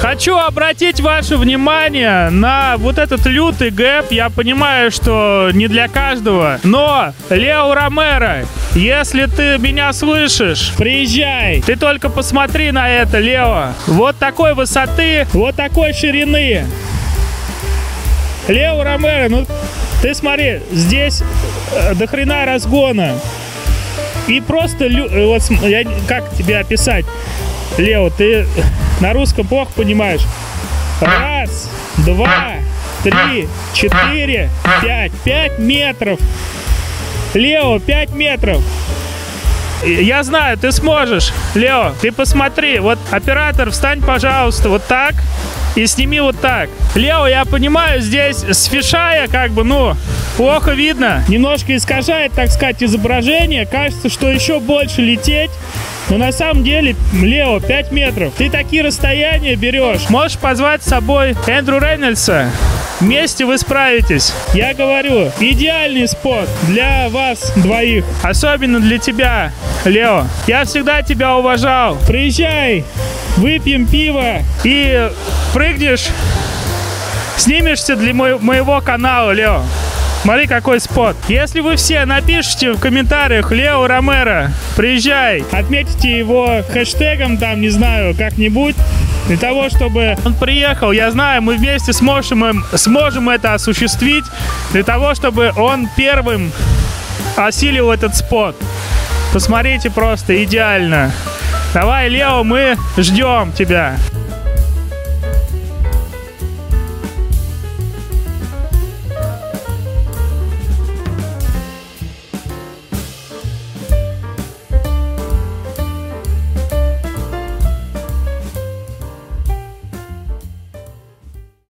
Хочу обратить ваше внимание на вот этот лютый гэп. Я понимаю, что не для каждого. Но, Лео Ромеро, если ты меня слышишь, приезжай. Ты только посмотри на это, Лео. Вот такой высоты, вот такой ширины. Лео Ромеро, ну ты смотри, здесь до хрена разгона. И просто, вот, как тебе описать, Лео, ты на русском плохо понимаешь. 1, 2, 3, 4, 5. 5 метров. Лео, 5 метров. Я знаю, ты сможешь. Лео, ты посмотри. Вот, оператор, встань, пожалуйста, вот так. И сними вот так. Лео, я понимаю, здесь с фишая как бы, ну, плохо видно. Немножко искажает, так сказать, изображение. Кажется, что еще больше лететь. Но на самом деле, Лео, 5 метров. Ты такие расстояния берешь. Можешь позвать с собой Эндрю Рейнольдса. Вместе вы справитесь. Я говорю, идеальный спот для вас двоих. Особенно для тебя, Лео. Я всегда тебя уважал. Приезжай, выпьем пиво и прыгнешь, снимешься для моего канала, Лео. Смотри, какой спот. Если вы все напишите в комментариях Лео Ромеро, приезжай, отметьте его хэштегом, там, не знаю, как-нибудь, для того, чтобы он приехал. Я знаю, мы вместе сможем это осуществить, для того, чтобы он первым осилил этот спот. Посмотрите, просто идеально. Давай, Лео, мы ждем тебя.